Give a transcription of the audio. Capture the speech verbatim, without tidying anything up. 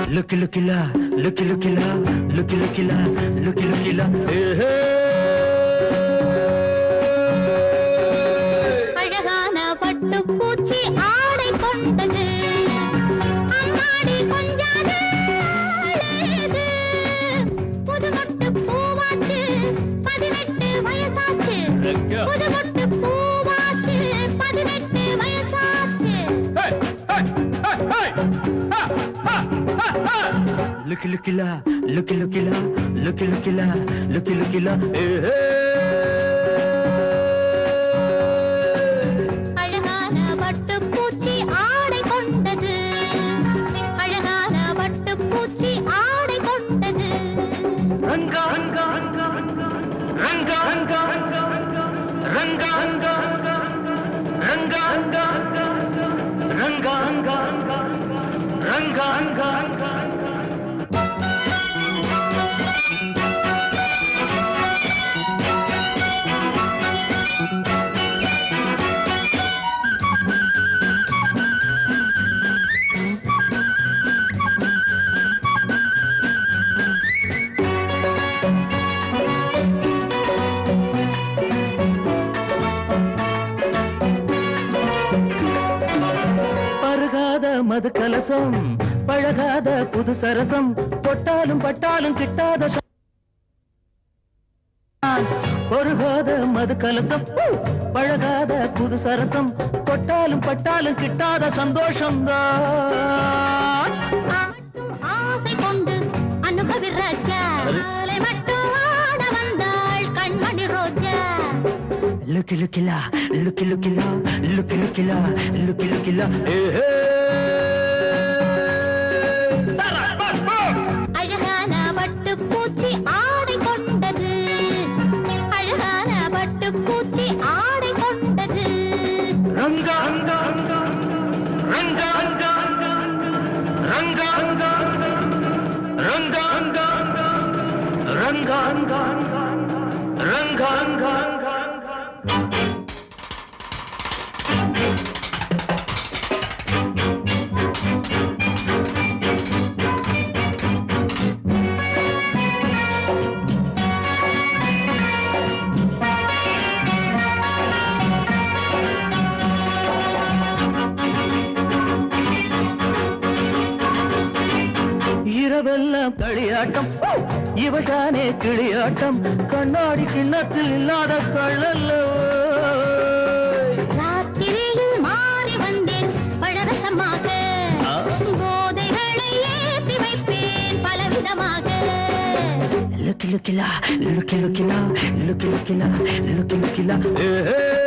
Looky, looky la, looky, looky la, looky, looky la, looky, looky la. Hey, hey. அழகான பட்டு பூச்சி ஆடை கொண்டது அம்மாடி கொஞ்சாது புது மொட்டு பூவாச்சு பதினெட்டு வயசாச்சு புது மொட்டு பூவாச்சு பதினெட்டு வயசாச்சு. Looky, looky la, looky, looky la, looky, looky la, looky, looky la. Hey, hey. அழகான பட்டு பூச்சி ஆடை கொண்டது அழகான பட்டு பூச்சி ஆடை கொண்டது. ரங்கா ரங்கா ரங்கா ரங்கா ரங்கா ரங்கா ரங்கா ரங்கா ரங்கா ரங்கா ரங்கா. மது கலசம் பழகாத புது சரசம் பொட்டாலும் பட்டாலும் கிட்டாத பொருகாத மது கலசம் பழகாத புது சரசம் பொட்டாலும் பட்டாலும் கிட்டாத சந்தோஷம் தான். ஆசை கொண்டு அனுபவி ராஜா மட்டும் ஆட வந்தாள் கண்மணி ரோஜா. லுக்கி லுக்கிலா லுக்கி லுக்கிலா லுக்கி லுக்கிலா லுக்கி லுக்கிலா. அழகான பட்டு பூச்சி ஆடை கொண்டது அழகான பட்டு பூச்சி ஆடை கொண்டது. ரங்கா ரங்கா ரங்கா ரங்கா ரங்கா ரங்கா ரங்கா ரங்கா ரங்கா. இரவெல்லாம் களியாட்டம் இவதானே கிளியாட்டம் கண்ணாடி கிண்ணத்தில் இல்லாத கள்ளல்ல. ராத்திரியில் மாறி வந்தேன் பழரசமாக போதைகளை ஏற்றி வைப்பேன் பலவிதமாக. லுக்கி லுக்கிலா லுக்கி லுக்கிலா லுக்கி லுக்கிலா லுக்கி லுக்கிலா.